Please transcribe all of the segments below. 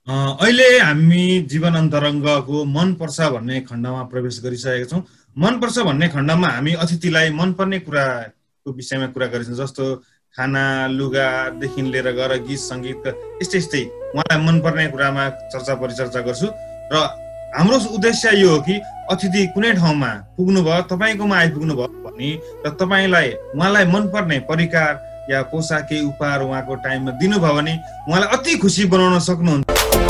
अहिले हामी जीवन अन्तरङ्गको मनपर्छ भन्ने खण्डमा प्रवेश गरिसकेका छौँ। मनपर्छ भन्ने खण्डमा हामी अतिथिलाई मनपर्ने कुराको विषयमा कुरा गरिन्छौँ, जस्तो खाना, लुगादेखि लिएर गएर गीत सङ्गीत यस्तै उहाँलाई मनपर्ने कुरामा चर्चा परिचर्चा गर्छु। र हाम्रो उद्देश्य यो हो कि अतिथि कुनै ठाउँमा पुग्नुभयो, तपाईँकोमा आइपुग्नु भयो भने र तपाईँलाई उहाँलाई मनपर्ने परिकार या पोसाक केही उपहार उहाँको टाइममा दिनुभयो भने उहाँलाई अति खुसी बनाउन सक्नुहुन्छ।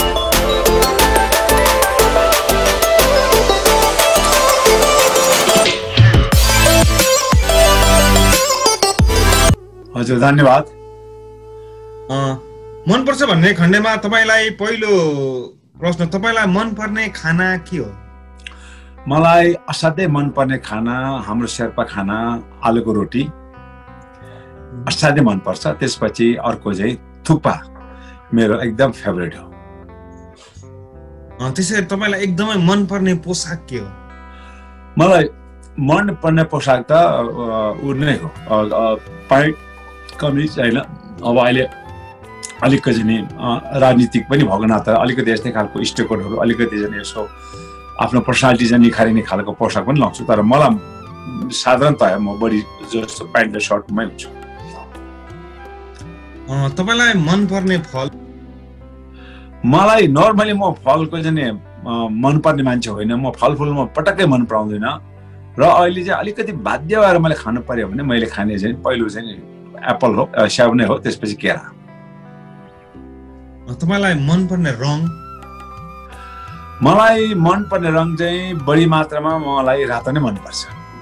हजुर, धन्यवाद। मनपर्छ भन्ने खण्डमा तपाईँलाई पहिलो प्रश्न, तपाईँलाई मनपर्ने खाना के हो? मलाई असाध्यै मनपर्ने खाना हाम्रो शेर्पा खाना आलुको रोटी असाध्यै मनपर्छ। त्यसपछि अर्को चाहिँ थुक्पा मेरो एकदम फेभरेट हो। त्यसैले तपाईँलाई एकदमै मनपर्ने पोसाक के हो? मलाई मनपर्ने पोसाक त उ नै हो, प्यान्ट कमिज होइन। अब अहिले अलिकति नि राजनीतिक पनि भएको नाता अलिकति यस्तै खालको स्टेकोटहरू अलिकति चाहिँ यसो आफ्नो पर्सनालिटी चाहिँ निखारिने खालको पोसाक पनि लाउँछु। तर मलाई साधारणतया म बढी जस्तो प्यान्ट र सर्टमै हुन्छु। तपाईँलाई मनपर्ने फल? मलाई नर्मली म फलको चाहिँ मनपर्ने मान्छे होइन। म फलफुल म पटक्कै मन पराउँदैन र अहिले चाहिँ अलिकति बाध्य भएर मैले खानु पर्यो भने मैले खाने चाहिँ पहिलो चाहिँ एप्पल हो, स्याउ नै हो, त्यसपछि केरा। तपाईँलाई मनपर्ने रङ? मलाई मनपर्ने रङ चाहिँ बढी मात्रामा मलाई रातो नै मनपर्छ।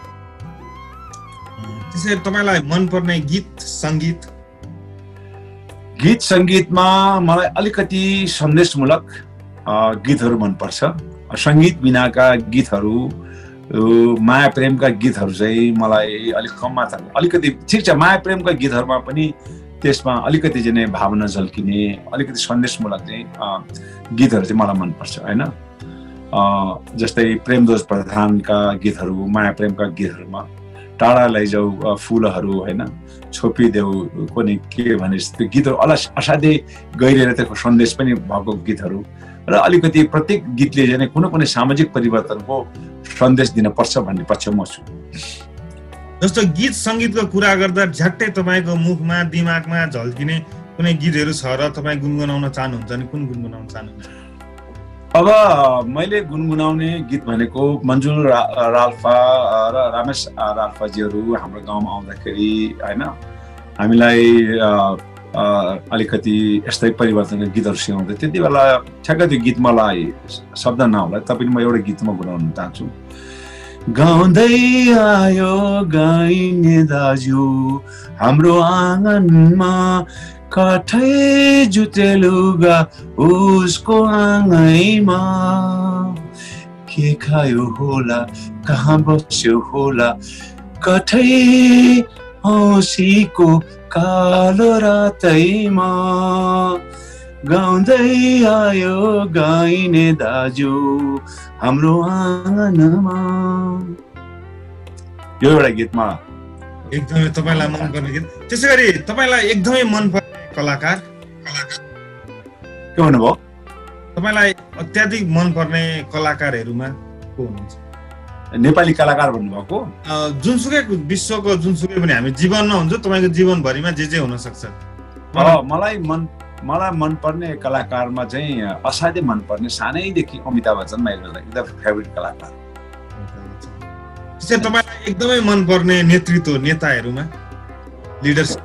त्यसैले तपाईँलाई मनपर्ने गीत सङ्गीत? गीत सङ्गीतमा मलाई अलिकति सन्देशमूलक गीतहरू मनपर्छ। सङ्गीत बिनाका गीतहरू, माया प्रेमका गीतहरू चाहिँ मलाई अलिक कम मात्रामा, अलिकति ठिक छ माया प्रेमका गीतहरूमा पनि त्यसमा अलिकति चाहिँ भावना झल्किने अलिकति सन्देशमूलक चाहिँ गीतहरू चाहिँ मलाई मनपर्छ होइन। जस्तै प्रेमदोज प्रधानका गीतहरू, माया प्रेमका गीतहरूमा टाढा लैजाऊ फुलहरू होइन, छोपिदेऊ नि के भने जस्तो गीतहरू असाध्यै गहिरिएर त्यसको सन्देश पनि भएको गीतहरू र अलिकति प्रत्येक गीतले चाहिँ कुनै सामाजिक परिवर्तनको सन्देश दिनुपर्छ भन्ने पक्षमा छु। जस्तो गीत सङ्गीतको कुरा गर्दा झट्टै तपाईँको मुखमा दिमागमा झल्किने कुनै गीतहरू छ र तपाईँ गुनगुनाउन चाहनुहुन्छ भने कुन गुनगुनाउन चाहनुहुन्छ? अब मैले गुनगुनाउने गीत भनेको मन्जुल राल्पा र रमेश राल्पाजीहरू हाम्रो गाउँमा आउँदाखेरि होइन हामीलाई अलिकति यस्तै परिवर्तनको गीतहरू सिकाउँदै, त्यति बेला ठ्याक्कै त्यो गीत मलाई शब्द नहोला तपाईँ म एउटा गीतमा गुनाउन चाहन्छु। गाउँदै आयो गाइने दाजु हाम्रो आँगनमा, काठै जुतेलुगा उसको आँगैमा, के खायो होला कहाँ बस्यो होला कठै औँसीको कालो रातैमा, गाउँदै आयो गाइने दाजु हाम्रो आँगनमा। यो एउटा गीतमा एकदमै तपाईँलाई मनपर्ने गीत। त्यसै गरी तपाईँलाई एकदमै मनपर्ने कलाकार के भन्नुभयो? तपाईँलाई अत्याधिक मनपर्ने कलाकारहरूमा को हुनुहुन्छ? नेपाली कलाकार भन्नुभएको? जुनसुकै विश्वको जुनसुकै पनि हामी जीवनमा हुन्छ, तपाईँको जीवनभरिमा जे हुन सक्छ। मलाई मनपर्ने कलाकारमा चाहिँ असाध्यै मनपर्ने सानैदेखि अमिताभ बच्चन मेरो एकदम फेभरेट कलाकार। त्यसै तपाईँलाई एकदमै मनपर्ने नेताहरूमा लिडरसिप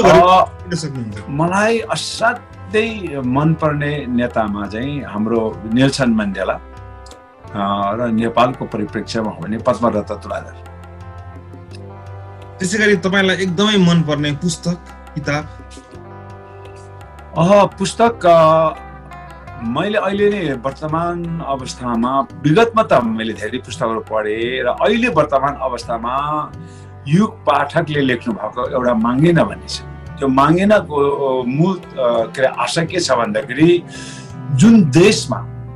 मलाई असाध्यै मनपर्ने नेतामा चाहिँ हाम्रो नेल्सन मण्डेला र नेपालको परिप्रेक्ष्यमा हो भने पद्मरत्न तुलाधर। त्यसै गरी तपाईँलाई एकदमै मनपर्ने पुस्तक किताब? पुस्तक मैले अहिले नै वर्तमान अवस्थामा, विगतमा त मैले धेरै पुस्तकहरू पढेँ र अहिले वर्तमान अवस्थामा युग पाठकले लेख्नु भएको एउटा मागेन भन्ने छ। त्यो मागेनको मूल आशा के छ भन्दाखेरि जुन देशमा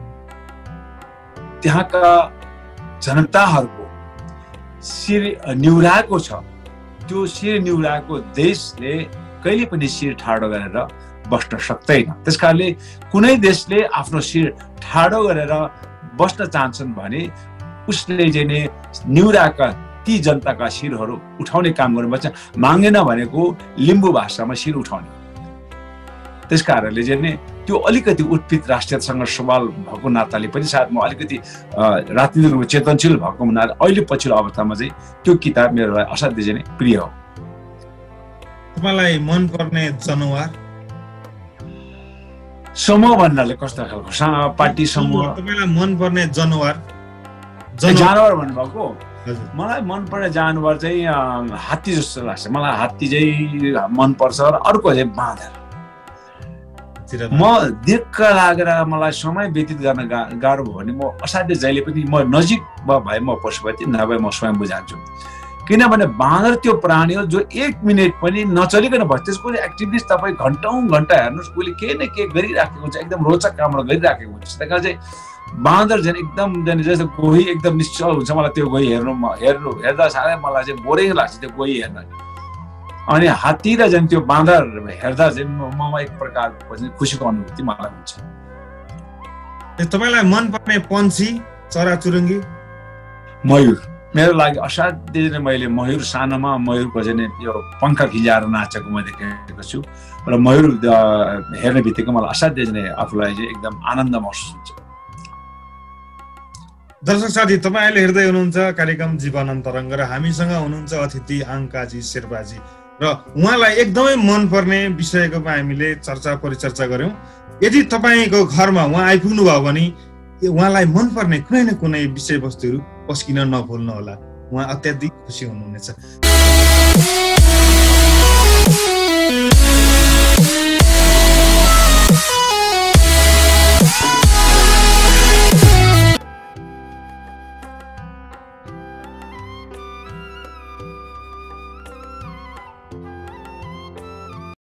त्यहाँका जनताहरूको शिर निहुराएको छ, त्यो शिर निहुराएको देशले कहिले पनि शिर ठाडो गरेर बस्न सक्दैन। त्यसकारणले कुनै देशले आफ्नो शिर ठाडो गरेर बस्न चाहन्छन् भने उसले चाहिँ नि निउराका ती जनताका शिरहरू उठाउने काम गर्नुपर्छ। मागेन भनेको लिम्बू भाषामा शिर उठाउने। त्यस कारणले चाहिँ नि त्यो अलिकति उत्पित राष्ट्रियतासँग सवाल भएको नाताले पनि सायद म अलिकति राजनीतिक रूपमा चेतनशील भएको हुनाले अहिले पछिल्लो अवस्थामा चाहिँ त्यो किताब मेरो लागि असाध्यै चाहिँ प्रिय हो। तपाईलाई मनपर्ने जनावर? समूह भन्नाले कस्तो खालको पार्टी समूह? तपाईलाई मनपर्ने जनावर? जानवर भन्नुभएको? मलाई मनपर्ने जानवर चाहिँ हात्ती जस्तो लाग्छ। मलाई हात्ती चाहिँ मनपर्छ र अर्को चाहिँ बाँदर। म दिक्क लागेर मलाई समय व्यतीत गर्न गाह्रो भयो भने म असाध्यै जहिले पनि म नजिकमा भए म पशुपति नभए म स्वयं बुझान्छु। किनभने बाँदर त्यो प्राणी हो जो 1 मिनट पनि नचलिकन बस्छ। त्यसको एक्टिभिटिज तपाईँ घन्टौँ घन्टा हेर्नुहोस्, उसले केही न केही गरिराखेको हुन्छ, एकदम रोचक कामहरू गरिराखेको हुन्छ। त्यही कारण चाहिँ बाँदर झन् एकदम जस्तो गोही एकदम निश्चल हुन्छ। मलाई त्यो गोही हेर्दा साह्रै मलाई चाहिँ बोरिङ लाग्छ त्यो गोही हेर्न। अनि हात्ती र झन् त्यो बाँदर हेर्दा चाहिँ ममा एक प्रकारको खुसीको अनुभूति मलाई हुन्छ। तपाईलाई मनपर्ने पन्छी, चराचुरुङ्गी? मयूर मेरो लागि असाध्यै। मैले मयूर सानोमा मयूरको चाहिँ यो पङ्खा फिजाएर नाचेको म देखेको छु र मयूर हेर्ने बित्तिकै मलाई असाध्यै चाहिँ आफूलाई चाहिँ एकदम आनन्द महसुस हुन्छ। दर्शक साथी, तपाईँ अहिले हेर्दै हुनुहुन्छ कार्यक्रम जीवन अन्तरङ्ग र हामीसँग हुनुहुन्छ अतिथि आङ्काजी शेर्पाजी र उहाँलाई एकदमै मनपर्ने विषयको हामीले परिचर्चा गर्यौं। यदि तपाईँको घरमा उहाँ आइपुग्नु भयो भने उहाँलाई मनपर्ने कुनै न कुनै विषयवस्तुहरू पस्किन नभुल्नु होला। उहाँ अत्याधिक खुसी हुनुहुनेछ।